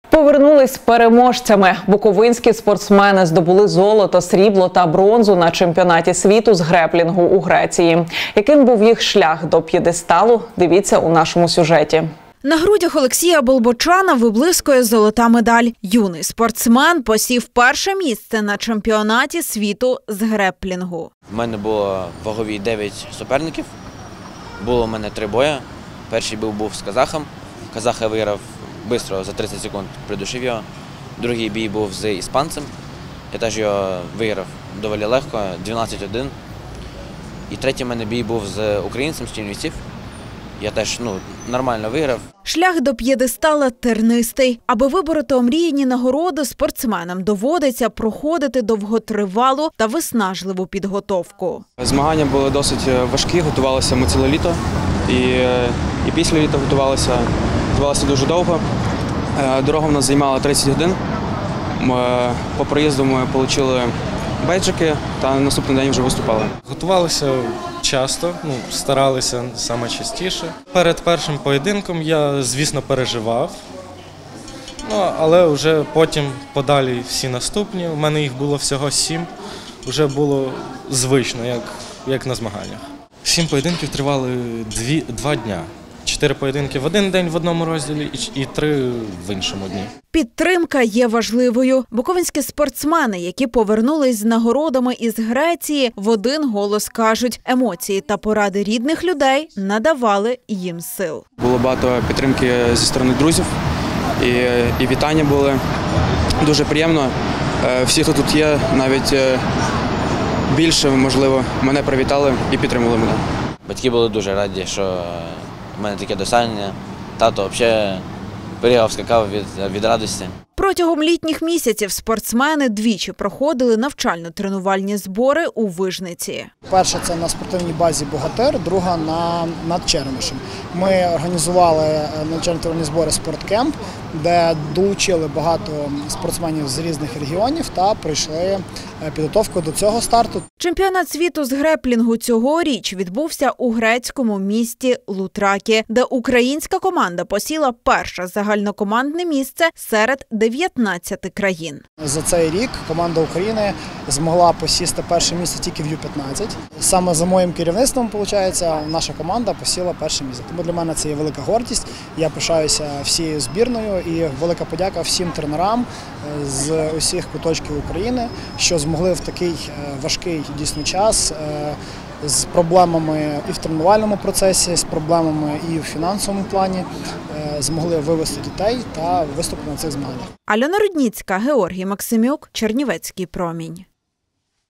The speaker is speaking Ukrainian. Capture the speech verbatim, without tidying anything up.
Повернулись переможцями. Буковинські спортсмени здобули золото, срібло та бронзу на чемпіонаті світу з греплінгу у Греції. Яким був їх шлях до п'єдесталу, дивіться у нашому сюжеті. На грудях Олексія Болбочана виблискує золота медаль. Юний спортсмен посів перше місце на чемпіонаті світу з греплінгу. У мене було вагові дев'ять суперників. Було в мене три бої. Перший був, був з казахом. Казаха виграв швидко, за тридцять секунд придушив його. Другий бій був з іспанцем. Я теж його виграв доволі легко, дванадцять один. І третій в мене бій був з українцем з Чернівців. Я теж ну, нормально виграв. Шлях до п'єдестала тернистий. Аби вибороти омріяні нагороди, спортсменам доводиться проходити довготривалу та виснажливу підготовку. Змагання були досить важкі, готувалися ми ціле літо. І, і після літа готувалися, готувалися дуже довго. Дорога в нас займала тридцять годин. По приїзду ми отримали бейджики та на наступний день вже виступали. Готувалися часто, ну, старалися саме частіше. Перед першим поєдинком я, звісно, переживав, ну, але вже потім подалі всі наступні. У мене їх було всього сім, вже було звично, як, як на змаганнях. Сім поєдинків тривали дві, два дня. Чотири поєдинки в один день в одному розділі і три в іншому дні. Підтримка є важливою. Буковинські спортсмени, які повернулись з нагородами із Греції, в один голос кажуть, емоції та поради рідних людей надавали їм сил. Було багато підтримки зі сторони друзів і, і вітання були. Дуже приємно. Всі, хто тут є, навіть більше, можливо, мене привітали і підтримали мене. Батьки були дуже раді, що у мене таке досягнення. Тато взагалі перегав, скакав від, від радості. Протягом літніх місяців спортсмени двічі проходили навчально-тренувальні збори у Вижниці. Перша – це на спортивній базі «Богатир», друга – на, над Черемишем. Ми організували навчально-тренувальні збори «Спорткемп», де долучили багато спортсменів з різних регіонів та пройшли підготовку до цього старту. Чемпіонат світу з греплінгу цьогоріч відбувся у грецькому місті Лутракі, де українська команда посіла перше загальнокомандне місце серед дев'ятнадцяти країн. За цей рік команда України змогла посісти перше місце тільки в ю п'ятнадцять. Саме за моїм керівництвом, виходить, наша команда посіла перше місце. Тому для мене це є велика гордість. Я пишаюся всією збірною і велика подяка всім тренерам з усіх куточків України, що змогли в такий важкий дійсно час з проблемами і в тренувальному процесі, з проблемами і в фінансовому плані змогли вивести дітей та виступити на цих змаганнях. Альона Рудніцька, Георгій Максимюк, Чернівецький промінь.